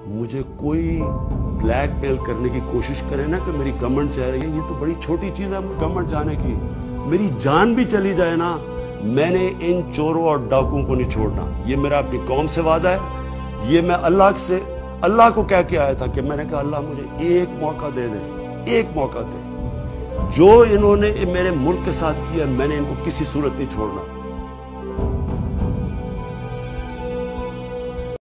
مجھے کوئی بلیک میل کرنے کی کوشش کرے نا کہ میری گورنمنٹ چاہ رہی ہے، یہ تو بڑی چھوٹی چیز ہے گورنمنٹ جانے کی. میری جان بھی چلی جائے نا، میں نے ان چوروں اور ڈاکوؤں کو نہیں چھوڑنا. یہ میرا اپنی قوم سے وعدہ ہے. یہ میں اللہ کو کہہ کے آیا تھا کہ میں نے کہا اللہ مجھے ایک موقع دے دے، ایک موقع دے. جو انہوں نے میرے ملک کے ساتھ کیا میں نے ان کو کسی صورت نہیں چھوڑنا.